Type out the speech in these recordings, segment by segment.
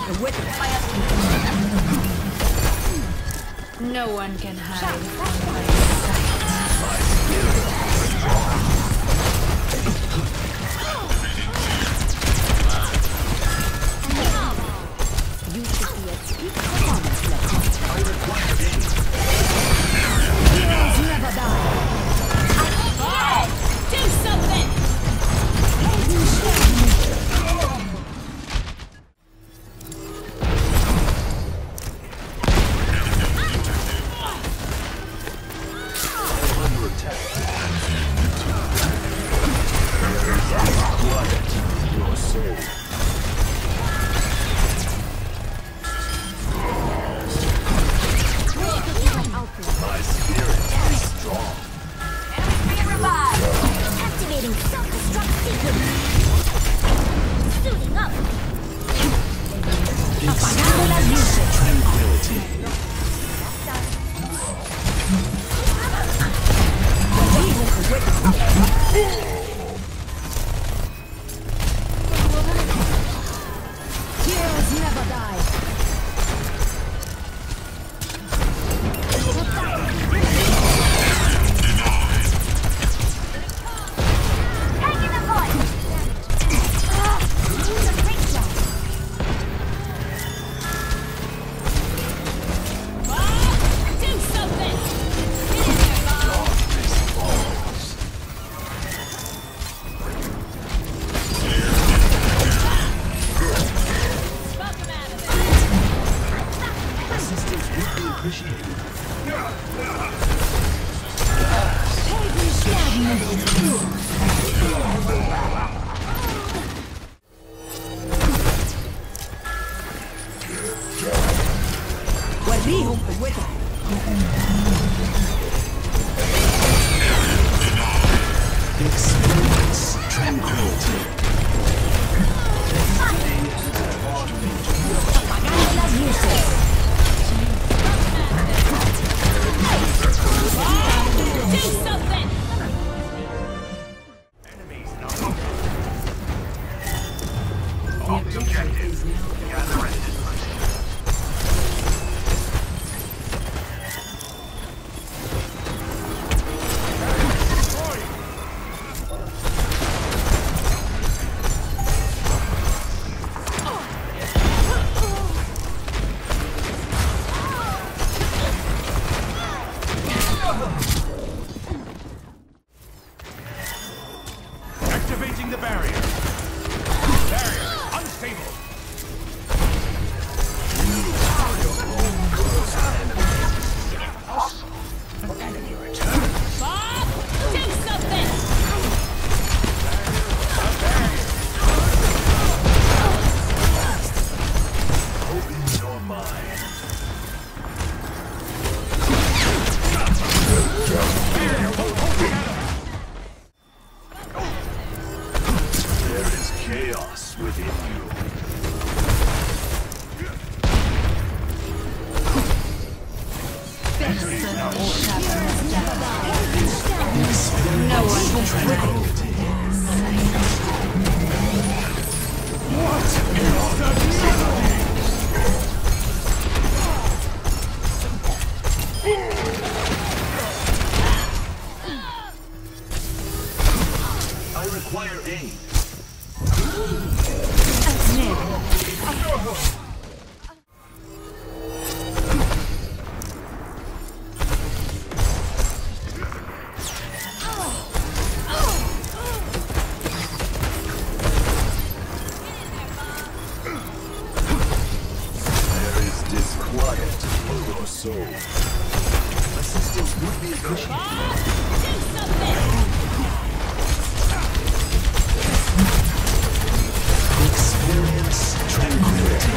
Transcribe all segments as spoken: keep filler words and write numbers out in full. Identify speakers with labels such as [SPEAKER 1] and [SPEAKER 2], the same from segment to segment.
[SPEAKER 1] No one can hide from my sight.
[SPEAKER 2] My spirit is strong.
[SPEAKER 3] You should be at peak performance level.
[SPEAKER 2] I require aid.
[SPEAKER 3] Heroes never die.
[SPEAKER 1] Oh, do something!
[SPEAKER 2] Under attack. Quiet your soul. My spirit is strong.
[SPEAKER 3] Enemy revived. Activating self-destruct sequence. Suiting up.
[SPEAKER 2] Experience tranquility.
[SPEAKER 3] Heroes never die. Taking the point.
[SPEAKER 1] Do something!
[SPEAKER 2] Darkness falls. Assistance would be appreciated. Experience tranquility.
[SPEAKER 1] Do something!
[SPEAKER 2] Enemies now. Off the objective. Gather resistance. Activating the barrier. Barrier unstable. You are your own worst enemy. Impossible. Enemy return.
[SPEAKER 1] Bob, do something!
[SPEAKER 2] Open your mind. There is chaos within you.
[SPEAKER 1] No one can
[SPEAKER 2] Tranquility. I require aid. There is disquiet in your soul. Assistance would be appreciated.
[SPEAKER 1] Bob, do something!
[SPEAKER 2] Experience tranquility.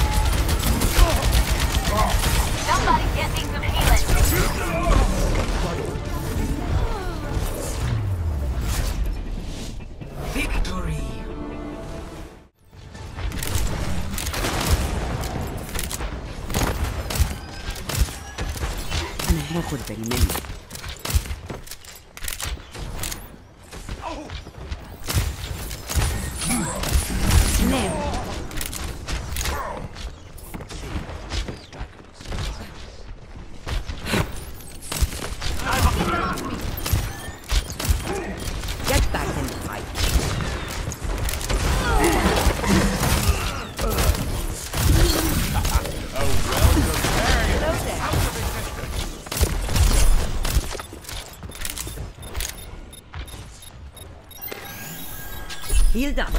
[SPEAKER 3] Somebody get me some healing.
[SPEAKER 2] Victory.
[SPEAKER 4] أنا هاخد بالي منك.
[SPEAKER 3] Snare.
[SPEAKER 4] Healed up.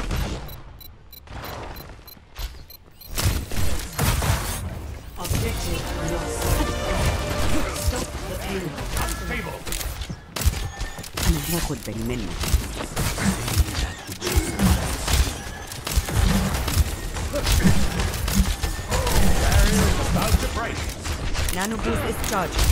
[SPEAKER 1] Objective lost. Stop the payload.
[SPEAKER 2] Unstable.
[SPEAKER 4] أنا هاخد بالي منه.
[SPEAKER 2] Barrier is about to break.
[SPEAKER 4] Nano boost is charged.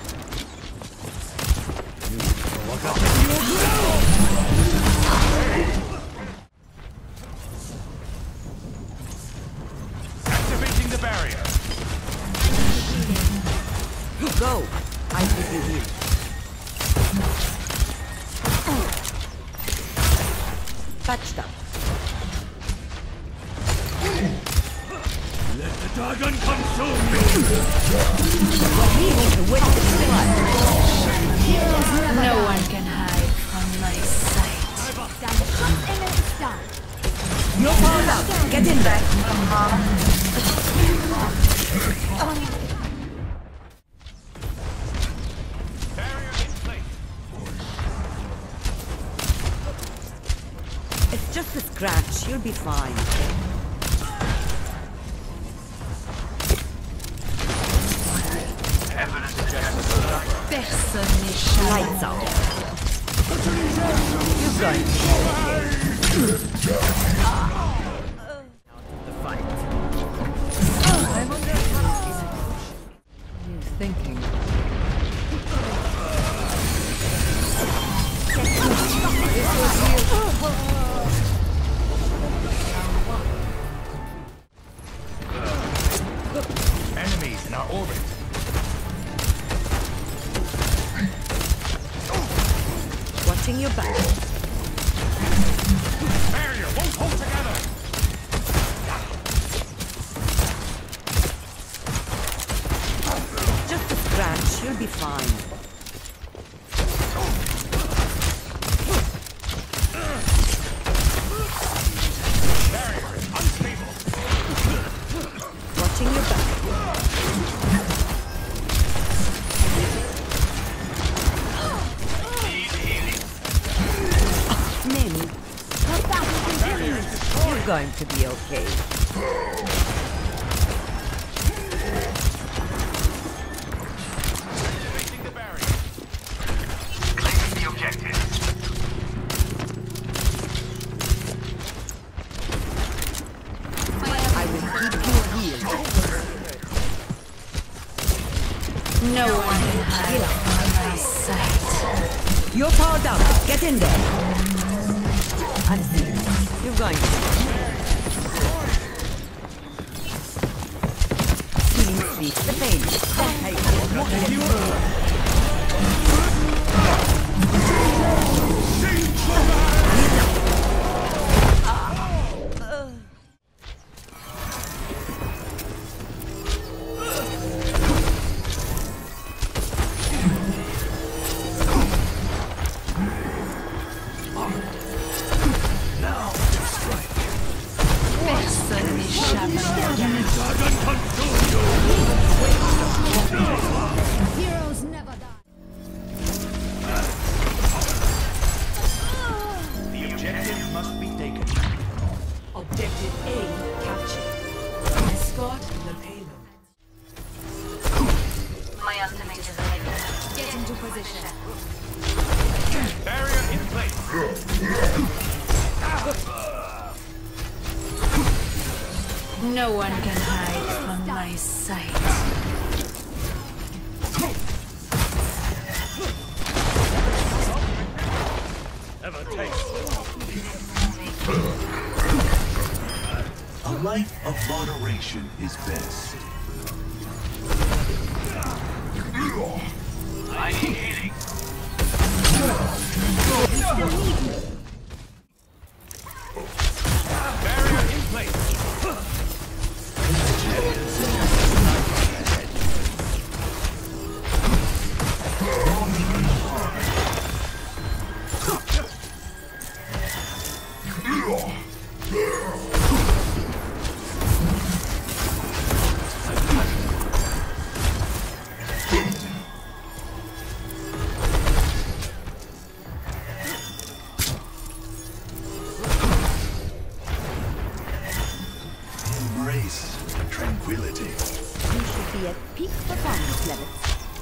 [SPEAKER 2] Activating the barrier.
[SPEAKER 4] Go. I give you heal. Patched up.
[SPEAKER 2] Let the dragon consume you.
[SPEAKER 1] No one can hide from my sight.
[SPEAKER 4] You're powered up. Get in there.
[SPEAKER 2] Barrier in place.
[SPEAKER 4] It's just a scratch. You'll be fine.
[SPEAKER 2] Evidence suggests
[SPEAKER 1] Personne n'échappe.
[SPEAKER 4] Lights out. You're going the fight.
[SPEAKER 1] You thinking?
[SPEAKER 2] enemies in our orbit.
[SPEAKER 4] Watching your back.
[SPEAKER 2] Barrier won't hold together.
[SPEAKER 4] Just a scratch. You'll be fine.
[SPEAKER 2] Barrier is unstable.
[SPEAKER 4] Watching your back.
[SPEAKER 2] Need healing.
[SPEAKER 4] Maybe.
[SPEAKER 2] Barrier is destroyed.
[SPEAKER 4] You're going to be okay.
[SPEAKER 2] Activating the barrier. Claiming the objective.
[SPEAKER 4] I will keep you healed.
[SPEAKER 1] No one can hide from my sight.
[SPEAKER 4] You're powered up. Get in there. I'm seeing. You're going to. Healing sleep. The pain. Hey,
[SPEAKER 1] Personne n'échappe.
[SPEAKER 2] Dragon consume you.
[SPEAKER 3] Heroes never die.
[SPEAKER 2] The objective must be taken.
[SPEAKER 1] Objective A captured. Escort the payload.
[SPEAKER 5] My ultimate is ready.
[SPEAKER 3] Get into position.
[SPEAKER 2] Barrier in place.
[SPEAKER 1] No one can hide from my sight.
[SPEAKER 2] Never taste.
[SPEAKER 6] A life of moderation is best.
[SPEAKER 2] I need healing. Barrier in place.
[SPEAKER 3] be at peak performance levels.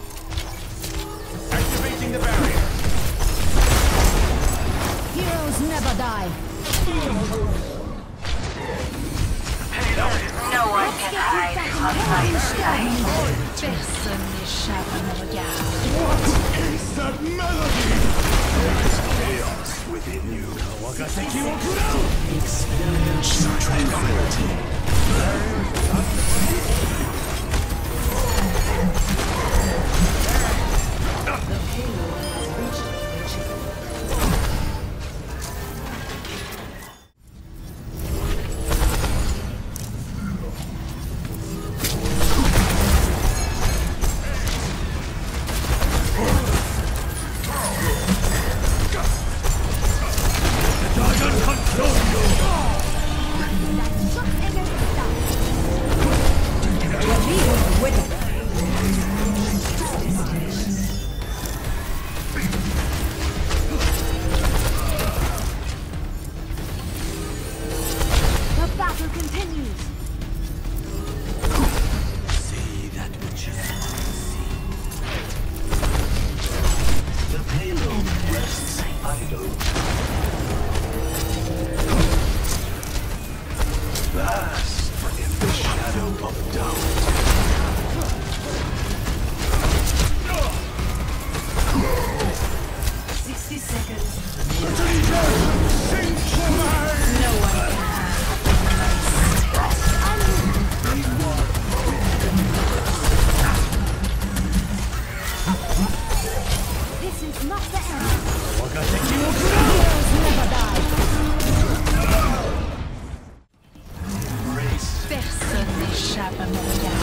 [SPEAKER 2] Activating the barrier.
[SPEAKER 4] Heroes never die.
[SPEAKER 5] No one can hide from my sight.
[SPEAKER 1] Personne n'échappe à mon regard.
[SPEAKER 2] Is that melody? There is chaos within you. Experience tranquility.
[SPEAKER 3] The battle continues.
[SPEAKER 6] See that which you cannot see. The payload rests idle. Vast in the shadow of doubt.
[SPEAKER 1] Sixty seconds.
[SPEAKER 2] No one can
[SPEAKER 3] This is not the end.
[SPEAKER 4] Heroes never die.
[SPEAKER 6] Embrace
[SPEAKER 1] Personne n'échappe à mon regard.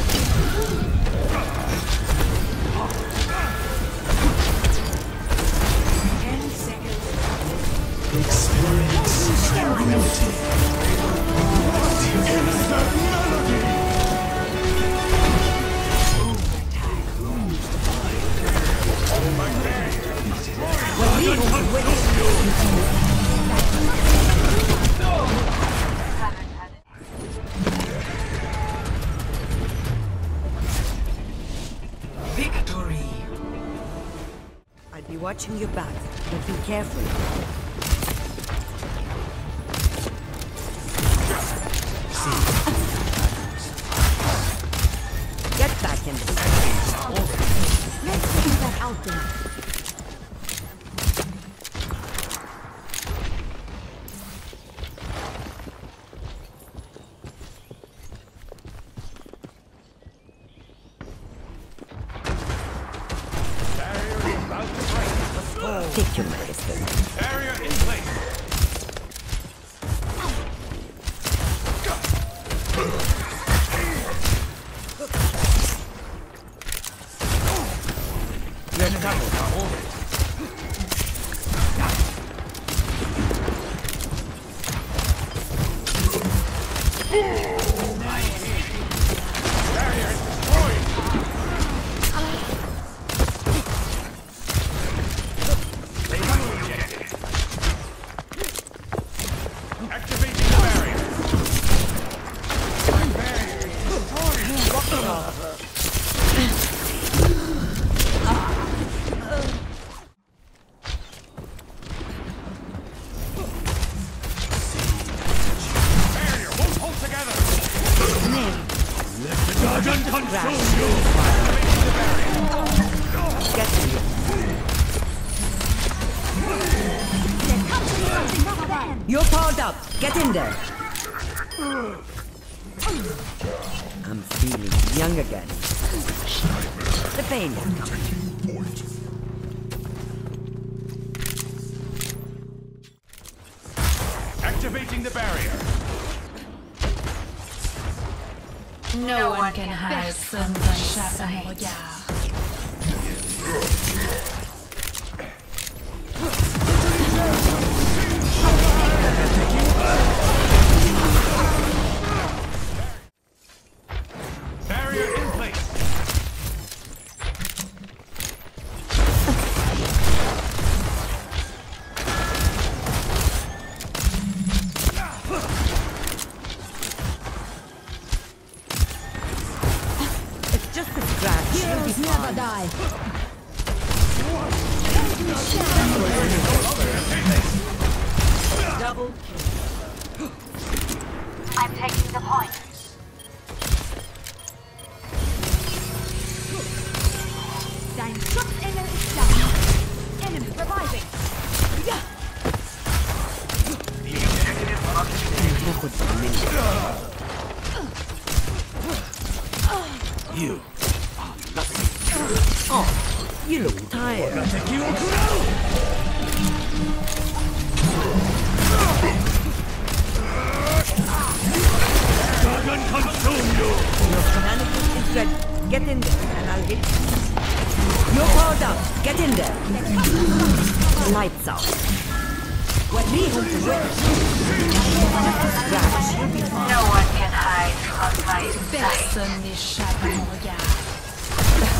[SPEAKER 1] Ten seconds.
[SPEAKER 6] experience tranquility.
[SPEAKER 1] Victory.
[SPEAKER 4] I'll be watching your back, but be careful. Get back in this.
[SPEAKER 3] Let's get that out there.
[SPEAKER 2] barrier is about to break.
[SPEAKER 4] Take your medicine.
[SPEAKER 2] Barrier in place. Barrier destroyed. Activating the barrier. Barrier won't hold together. Let the dragon consume you. Activating the barrier.
[SPEAKER 4] Get in here.
[SPEAKER 3] There comes to be something not the end.
[SPEAKER 4] You're powered up. Get in there. I'm feeling young again. The pain is coming.
[SPEAKER 2] Activating the barrier.
[SPEAKER 1] No one can hide from my sight.
[SPEAKER 2] Barrier in place.
[SPEAKER 4] die. Double kill.
[SPEAKER 5] I'm taking the point.
[SPEAKER 3] Dein Schutzengel ist da. Enemy reviving.
[SPEAKER 6] You.
[SPEAKER 4] Oh, you look tired.
[SPEAKER 2] Dragon consume you!
[SPEAKER 4] Your shenanigans is ready. Get in there and I'll hit you. You're powered up. Get in there. Lights out. When we hold the witness, scratch, you'll be fine.
[SPEAKER 5] No one can hide from my sight.
[SPEAKER 1] Personne n'échappe à mon regard.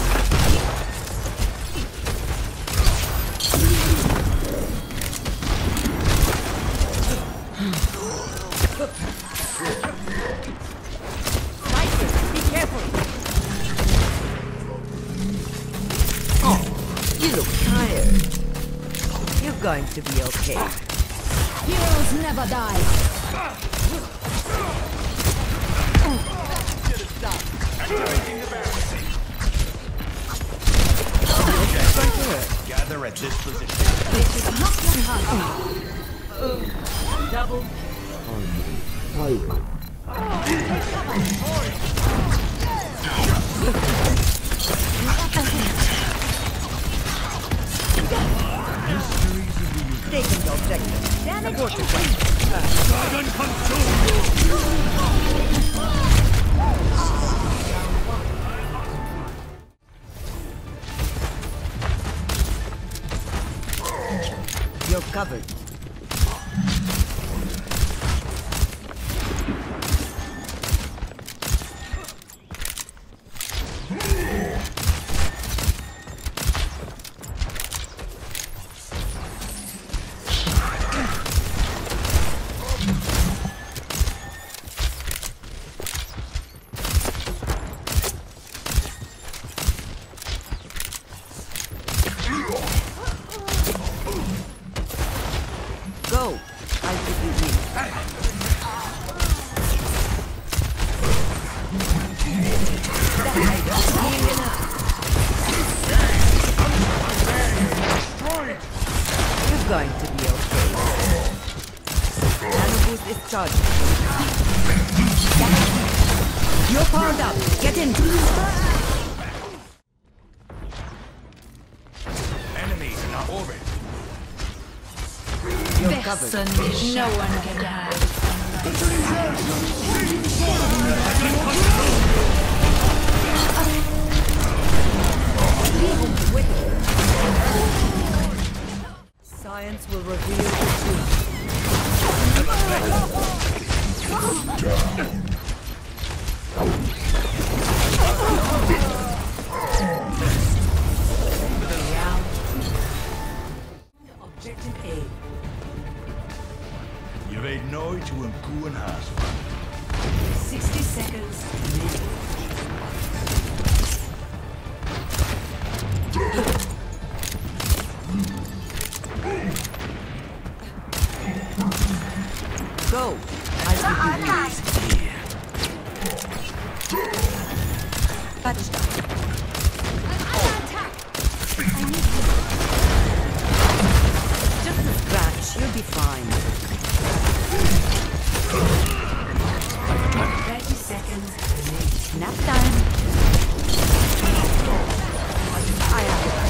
[SPEAKER 4] Sniper, be careful. Oh, you look tired. You're going to be okay.
[SPEAKER 3] Heroes never die.
[SPEAKER 6] Gather at this position.
[SPEAKER 4] Double. Taking the objective. Damage.
[SPEAKER 2] Dragon consume you!
[SPEAKER 4] You're covered. Go. I'll give you this. You're going to be okay. Nano boost is charged. You're powered up. Get in.
[SPEAKER 6] Enemies in our orbit.
[SPEAKER 4] You're covered.
[SPEAKER 1] Personne n'échappe. No one can hide from my
[SPEAKER 4] Science will reveal the truth. Objective A.
[SPEAKER 6] You made no to a coup and has.
[SPEAKER 4] sixty seconds. Go. I'll give you this. Touchdown. Just a scratch. You'll be fine. thirty seconds. Nap time. I am.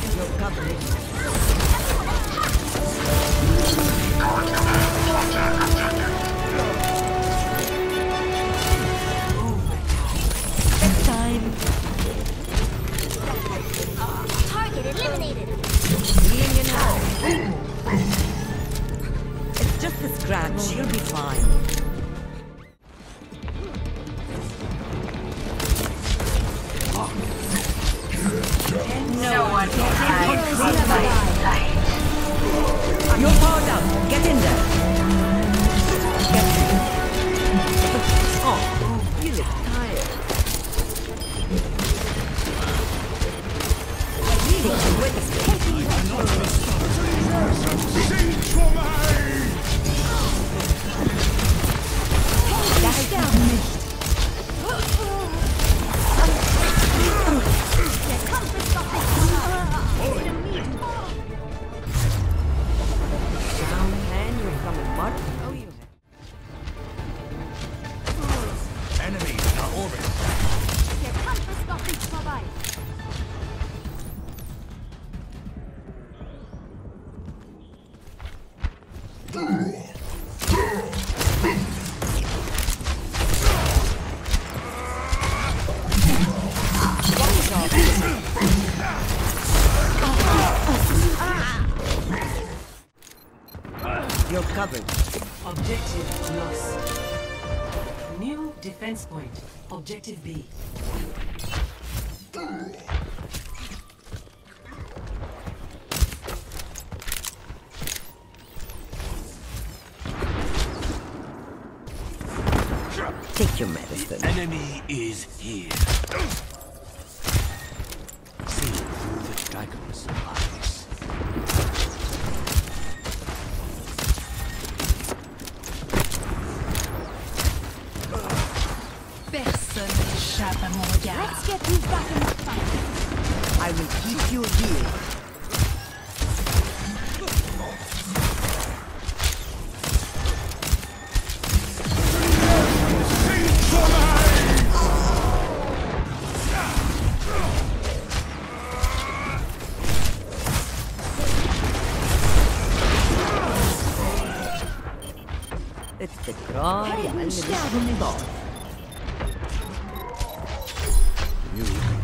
[SPEAKER 5] Cover.
[SPEAKER 4] Defense point. Objective B. Take your medicine.
[SPEAKER 6] Enemy is here. See through the dragon's eyes.
[SPEAKER 1] Personne n'échappe à mon regard.
[SPEAKER 3] Let's get you back in the fight.
[SPEAKER 4] I will keep you here. It's the cry and the ball.
[SPEAKER 6] You